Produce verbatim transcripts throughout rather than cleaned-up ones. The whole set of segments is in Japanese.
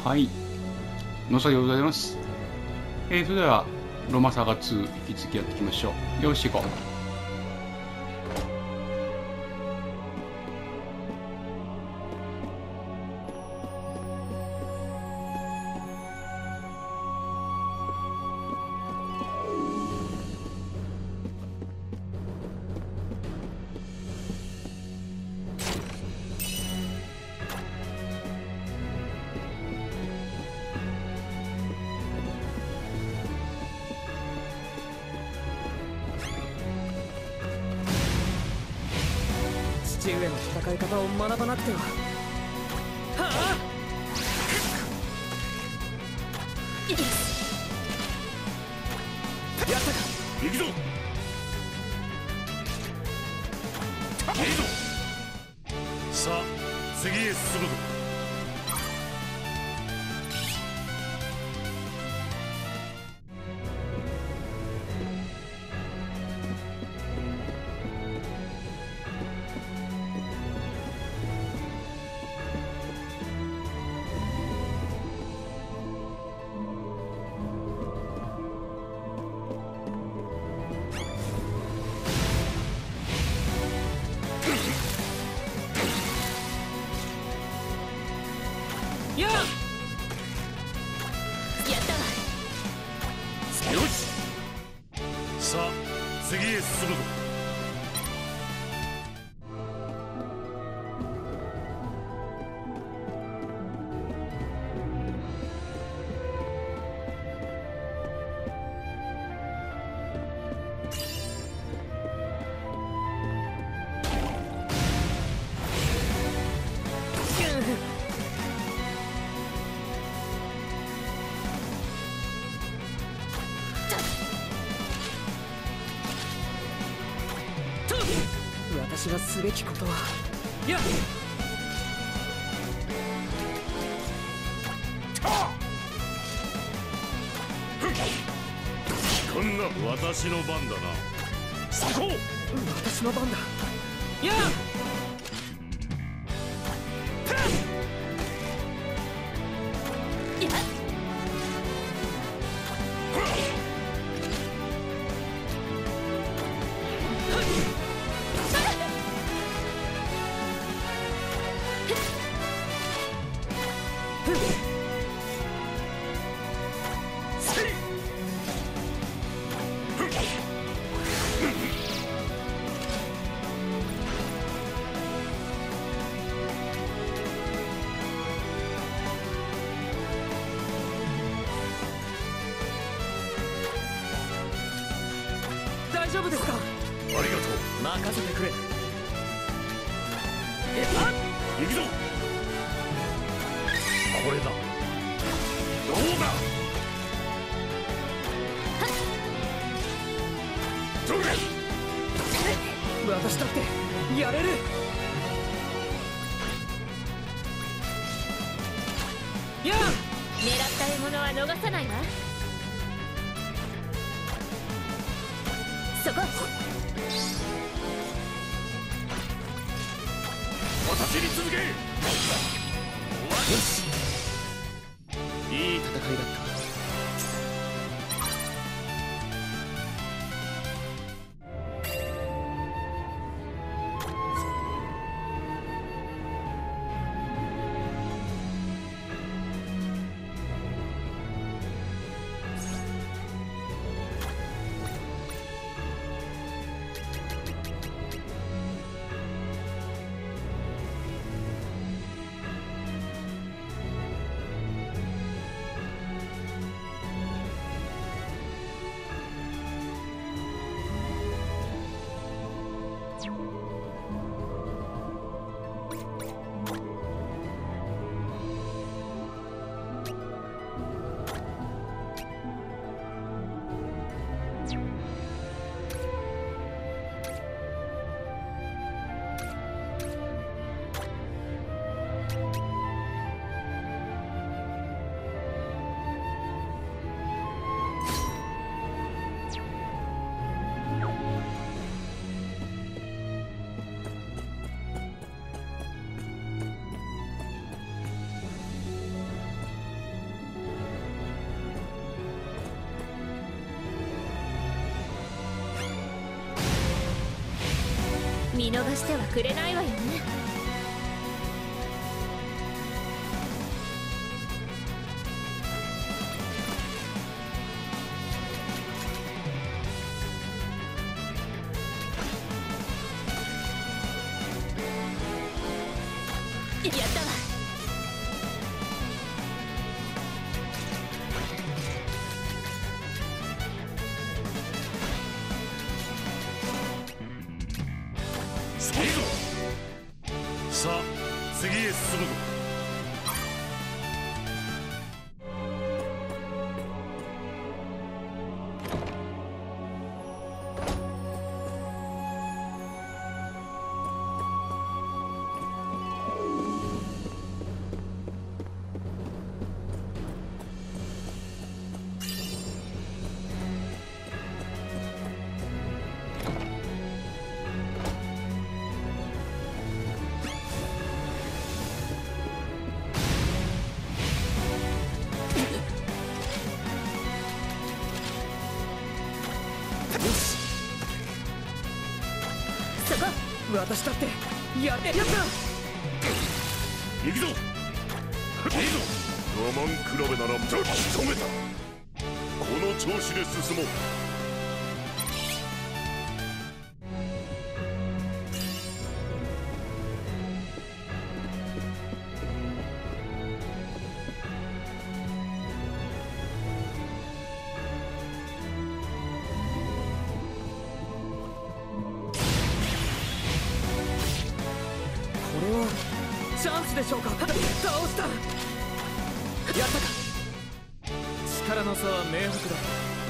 はい、のさでございます。えー、それではロマサガツー引き続きやっていきましょう。よし行こう。 父上の戦い方を学ばなくては。はあ、よし、やったか。行くぞ。いいぞ。さあ次へ進むぞ。やあ、やったわ。よし、さあ次へ進むぞ。私がすべきことは、やっ、こんな私の番だな。そこ、私の番だ。やっ、大丈夫ですか。ありがとう。任せてくれ。え、あっ、行くぞ。これだ。どうだ。どれ。私だってやれる。やあ、 狙った獲物は逃さないわ。そこ。 私に続け。よし、いい戦いだった。 見逃してはくれないわよね。やったわ。 さあ次へ進むぞ。 私だってやってやった。 行くぞ。いいぞ。我慢比べならじゃ止めた。この調子で進もう。 チャンスでしょうか。倒した。やったか。力の差は明白だ。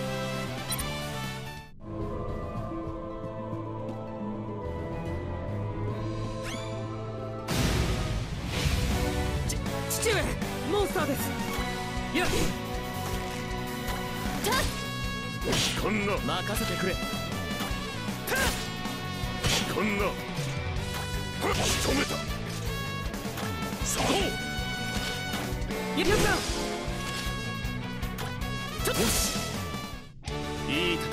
ち父上、モンスターです。やっこんな任せてくれ。 こんな仕留めた。そこやった。よし、いい戦いだった。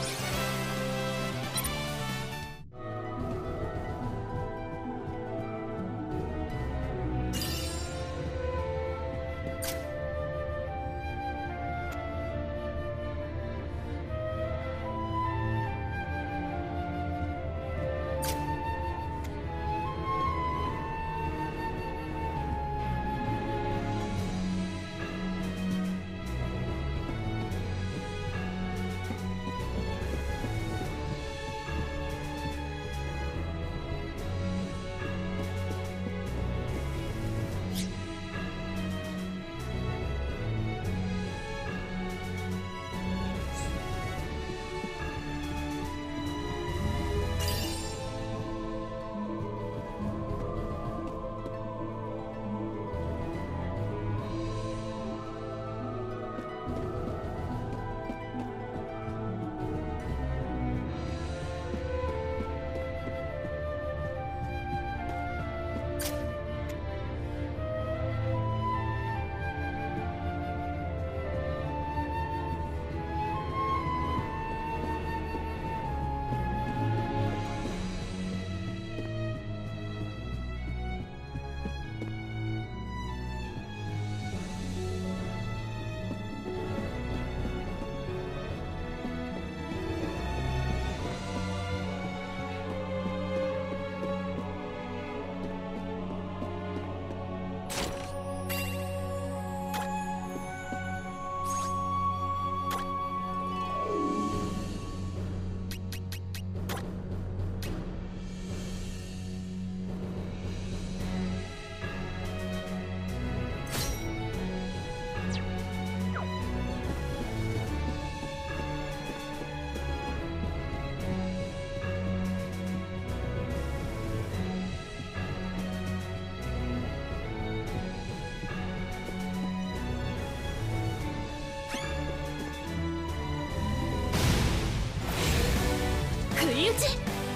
不意打ち。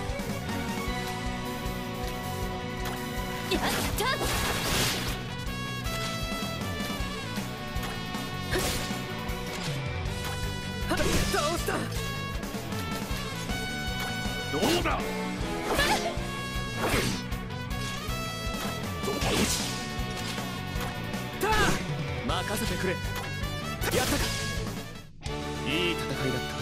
やった倒した。 どうだ。 たあ任せてくれ。やったか。いい戦いだった。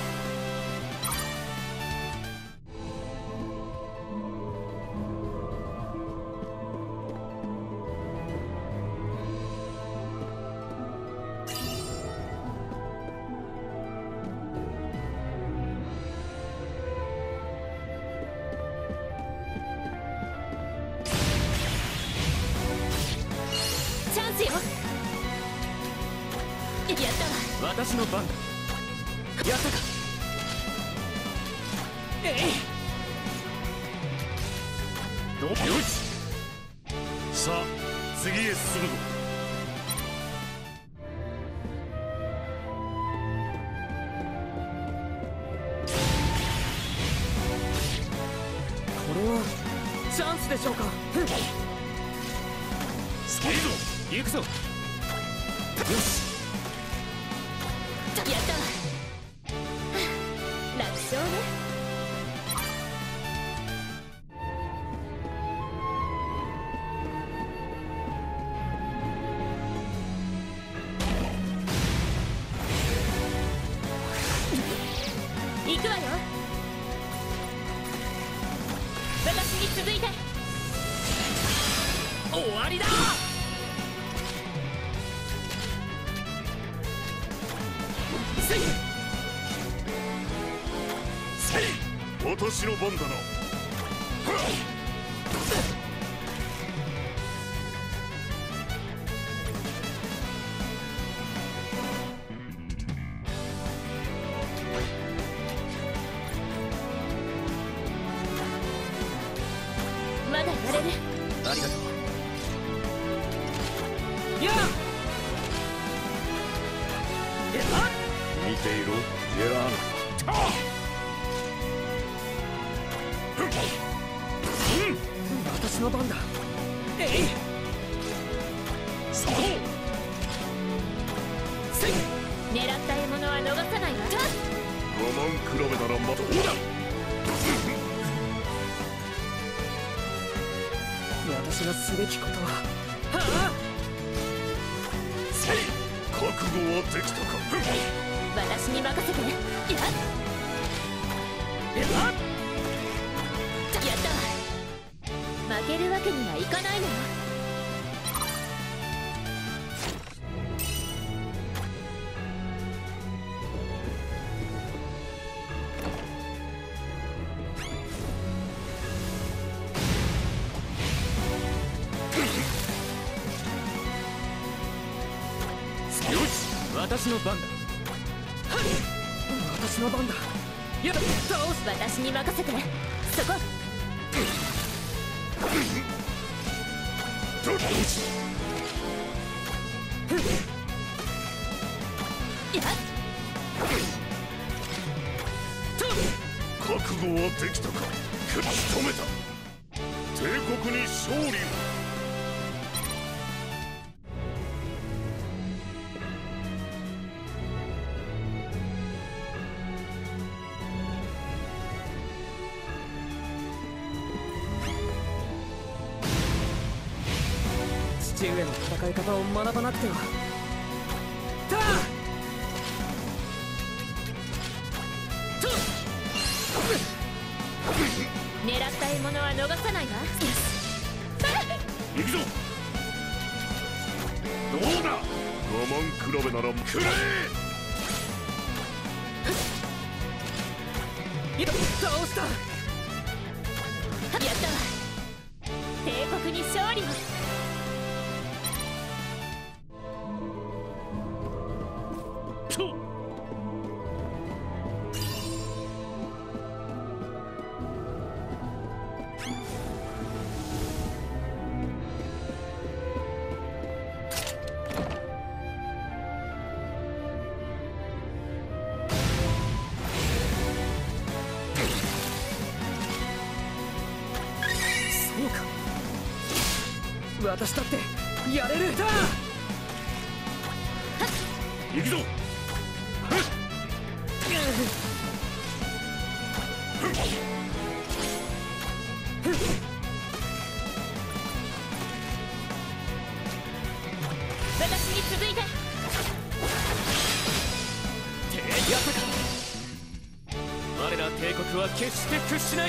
チャンスよ。やったわ。 私の番だ。やったか。えい。どうよし。 さあ次へ進むぞ。 これはチャンスでしょうか。 スキーぞ行くぞ。よし。 やったわ。楽勝ね。行くわよ。私に続いて。 終わりだ。せいせい私の番だな。 まだやれる。 ありがとう。やあ。やあ。 見ていろジェラーナ。 私の番だ。えい。 そうせい。 狙った獲物は逃さないわ。 我慢比べならまだどうだ。 私がすべきことは。はあ。 せい覚悟はできたか。 私に任せて。やっやあ。 やったわ。負けるわけにはいかないのよ。 よし。私の番だ。はっ。私の番だ。やだ。倒す。 私に任せて。そこ。 どっちやっ覚悟はできたか。食い止めた。帝国に勝利を。 父上の戦い方を学ばなくては。たあ。と狙った獲物は逃さないわ。 行くぞ。どうだ。我慢比べならくらえ。 い倒した。 やったわ。帝国に勝利を。 とそうか。私だってやれる。だ。 行くぞ。 私に続いて。 やったか。我ら帝国は決して屈しない。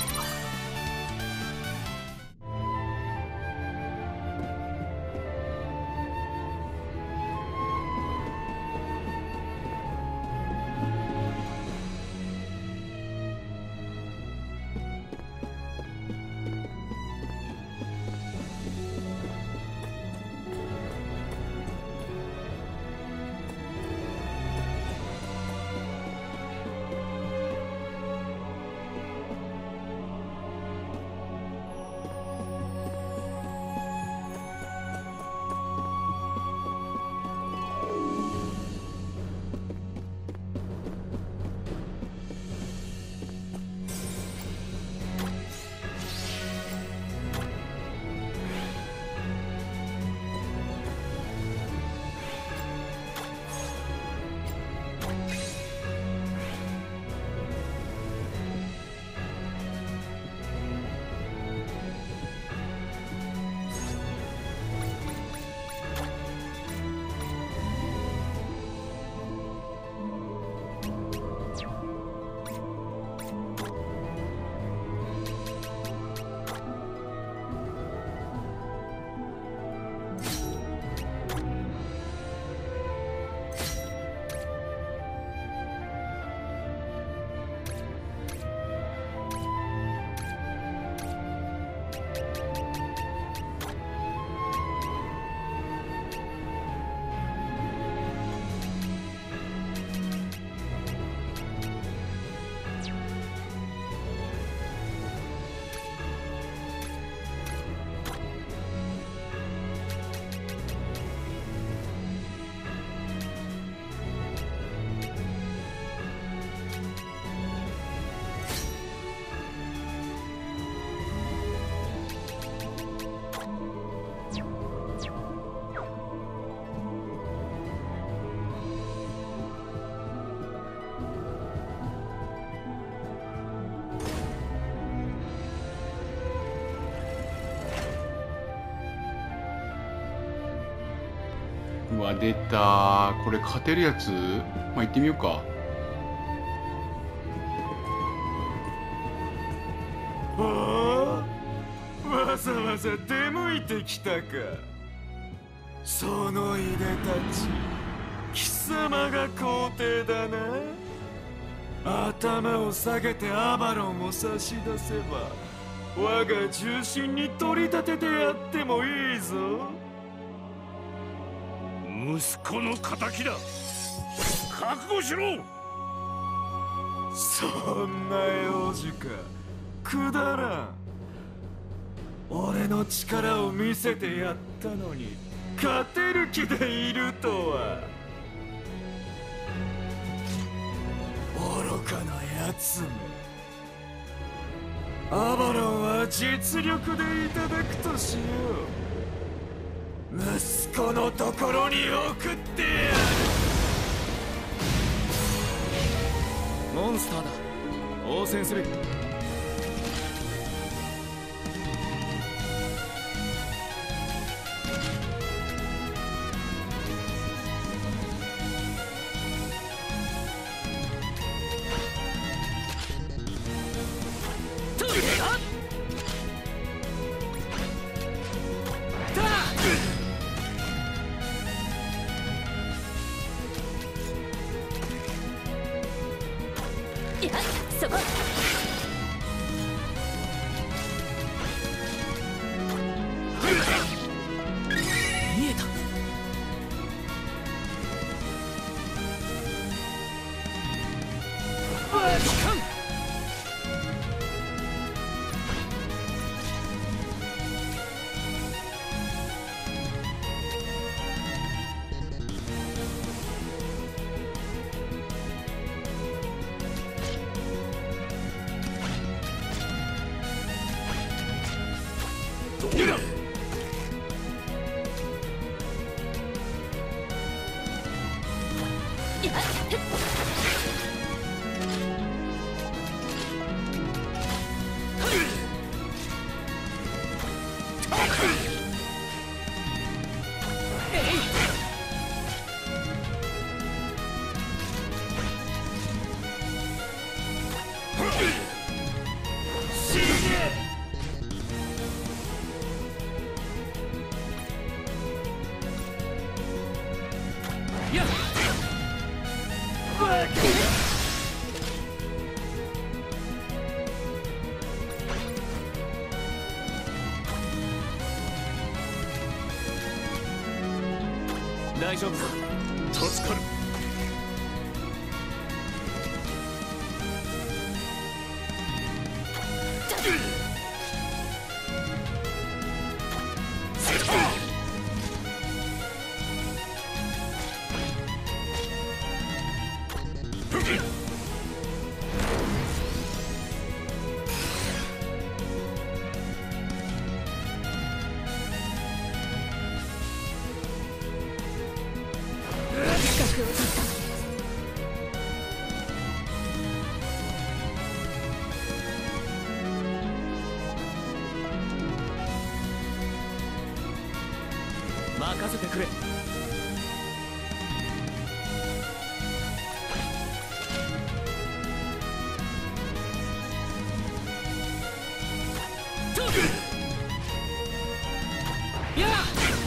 うわ、出た。これ勝てるやつ？まあ、行ってみようか。 ああ、わざわざ出向いてきたか。そのいでたち、貴様が皇帝だな。頭を下げてアバロンを差し出せば、我が重臣に取り立ててやってもいいぞ。息子の敵だ。覚悟しろ。そんな幼児か。くだらん。俺の力を見せてやったのに勝てる気でいるとは。愚かなやつめ。アバロンは実力でいただくとしよう。息子のところに送ってやる。 モンスターだ。応戦する。 そこ。 見えた。バチカン。 やっ大丈夫か。助かる。任せてくれ。やっ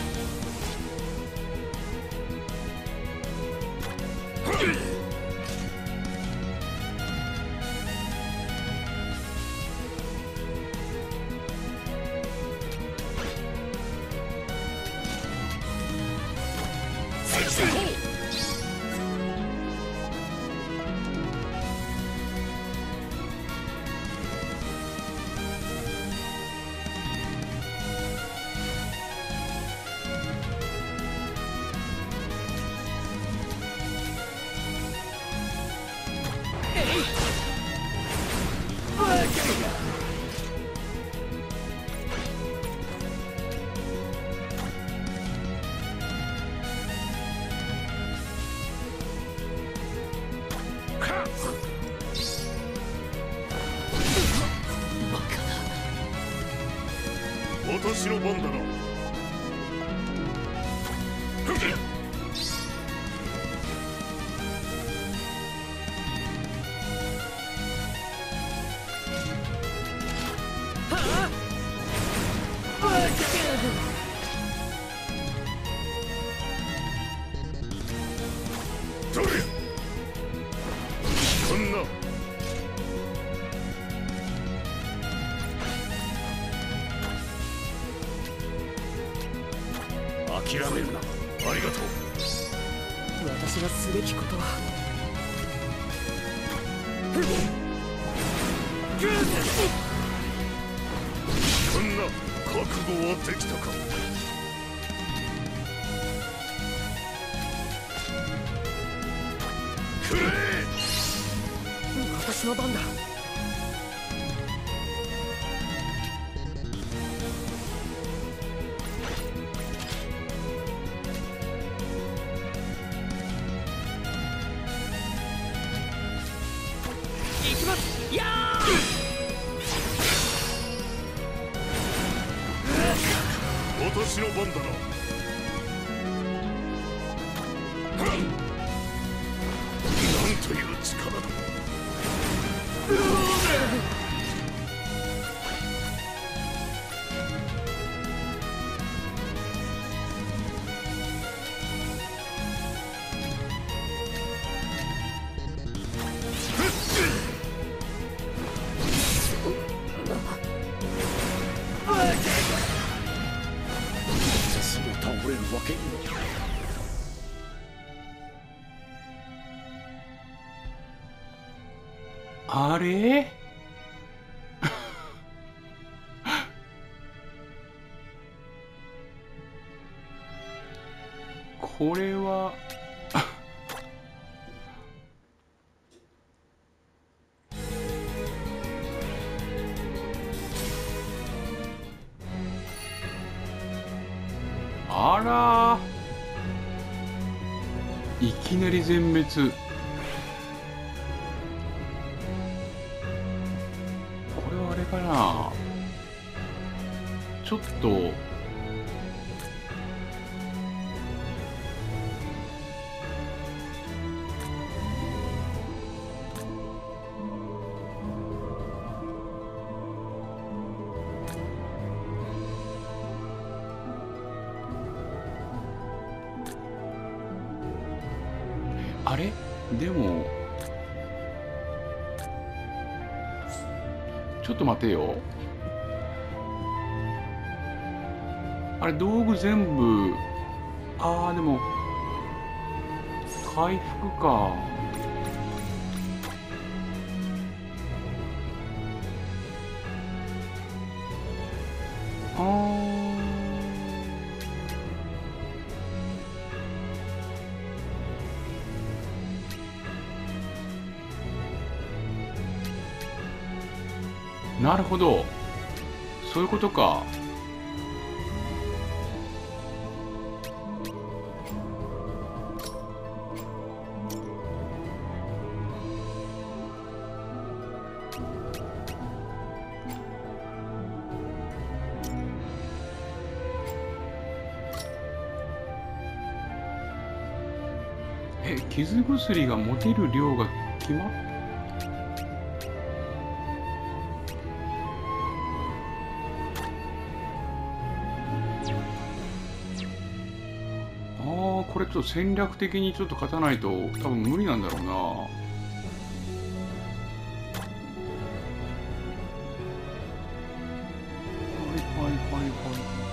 私の番だな。諦めるな。ありがとう。私がすべきことはこんな覚悟はできたか。くれ。私の番だ。や私の番だな。なんという力だ。 あれこれはあらいきなり全滅。かなちょっとあれでもちょっと待てよ。あれ道具全部、ああでも回復か。あーなるほど、そういうことか。え、傷薬が持てる量が決まっああ、これちょっと戦略的にちょっと勝たないと多分無理なんだろうな。はいはいはいはい。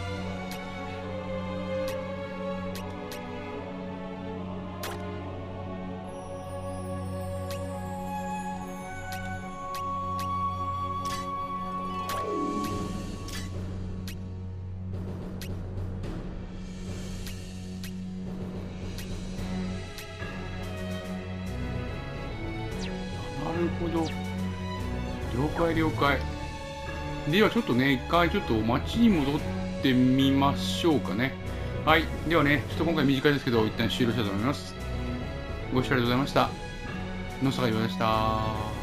なるほど。了解了解。ではちょっとね、一回ちょっと街に戻ってみましょうかね。はい。ではね、ちょっと今回短いですけど、一旦終了したいと思います。ご視聴ありがとうございました。野坂岩でした。